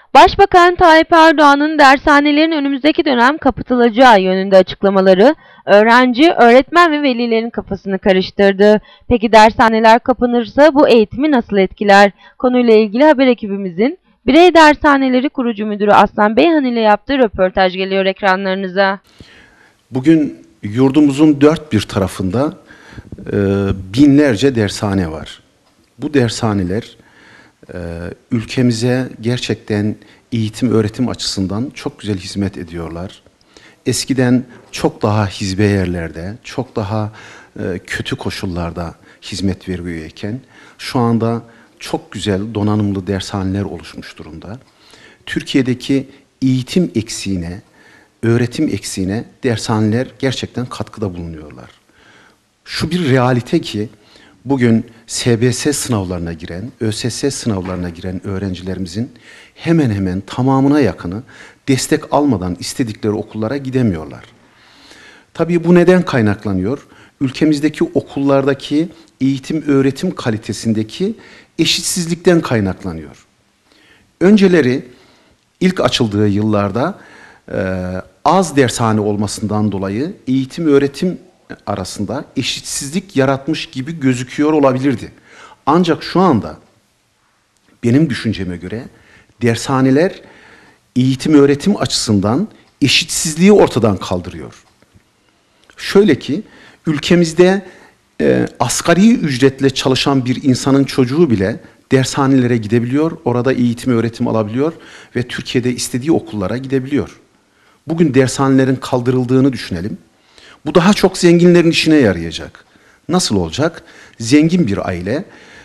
Başbakan Tayyip Erdoğan'ın dershanelerin önümüzdeki dönem kapatılacağı yönünde açıklamaları, öğrenci, öğretmen ve velilerin kafasını karıştırdı. Peki dershaneler kapanırsa bu eğitimi nasıl etkiler? Konuyla ilgili haber ekibimizin Birey Dershaneleri Kurucu Müdürü Aslan Beyhan ile yaptığı röportaj geliyor ekranlarınıza. Bugün yurdumuzun dört bir tarafında binlerce dershane var. Bu dershaneler ülkemize gerçekten eğitim öğretim açısından çok güzel hizmet ediyorlar. Eskiden çok daha hizbe yerlerde, çok daha kötü koşullarda hizmet veriyorken şu anda çok güzel donanımlı dershaneler oluşmuş durumda. Türkiye'deki eğitim eksiğine, öğretim eksiğine dershaneler gerçekten katkıda bulunuyorlar. Şu bir realite ki bugün SBS sınavlarına giren, ÖSS sınavlarına giren öğrencilerimizin hemen hemen tamamına yakını destek almadan istedikleri okullara gidemiyorlar. Tabii bu neden kaynaklanıyor? Ülkemizdeki okullardaki eğitim öğretim kalitesindeki eşitsizlikten kaynaklanıyor. Önceleri ilk açıldığı yıllarda az dershane olmasından dolayı eğitim öğretim arasında eşitsizlik yaratmış gibi gözüküyor olabilirdi. Ancak şu anda benim düşünceme göre dershaneler eğitim öğretim açısından eşitsizliği ortadan kaldırıyor. Şöyle ki ülkemizde asgari ücretle çalışan bir insanın çocuğu bile dershanelere gidebiliyor, orada eğitim öğretim alabiliyor ve Türkiye'de istediği okullara gidebiliyor. Bugün dershanelerin kaldırıldığını düşünelim. Bu daha çok zenginlerin işine yarayacak. Nasıl olacak? Zengin bir aile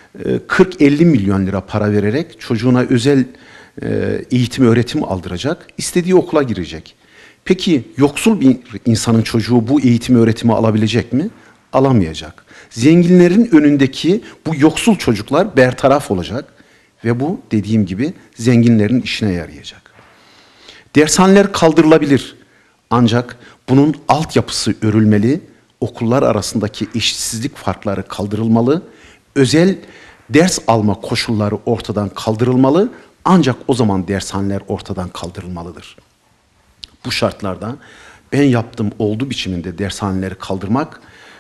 40-50 milyon lira para vererek çocuğuna özel eğitim öğretim aldıracak, istediği okula girecek. Peki yoksul bir insanın çocuğu bu eğitim öğretimi alabilecek mi? Alamayacak. Zenginlerin önündeki bu yoksul çocuklar bertaraf olacak ve bu dediğim gibi zenginlerin işine yarayacak. Dershaneler kaldırılabilir. Ancak bunun altyapısı örülmeli, okullar arasındaki eşitsizlik farkları kaldırılmalı, özel ders alma koşulları ortadan kaldırılmalı, ancak o zaman dershaneler ortadan kaldırılmalıdır. Bu şartlarda ben yaptığım oldu biçiminde dershaneleri kaldırmak,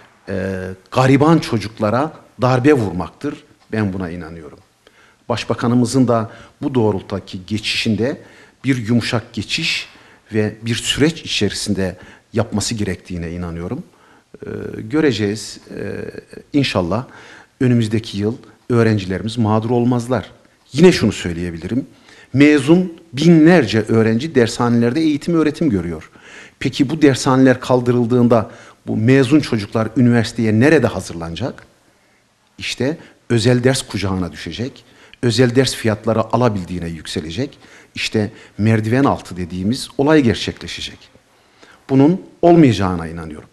gariban çocuklara darbe vurmaktır. Ben buna inanıyorum. Başbakanımızın da bu doğrultudaki geçişinde bir yumuşak geçiş ve bir süreç içerisinde yapması gerektiğine inanıyorum. Göreceğiz. İnşallah önümüzdeki yıl öğrencilerimiz mağdur olmazlar. Yine şunu söyleyebilirim. Mezun binlerce öğrenci dershanelerde eğitim öğretim görüyor. Peki bu dershaneler kaldırıldığında bu mezun çocuklar üniversiteye nerede hazırlanacak? İşte özel ders kucağına düşecek. Özel ders fiyatları alabildiğine yükselecek. İşte merdiven altı dediğimiz olay gerçekleşecek. Bunun olmayacağına inanıyorum.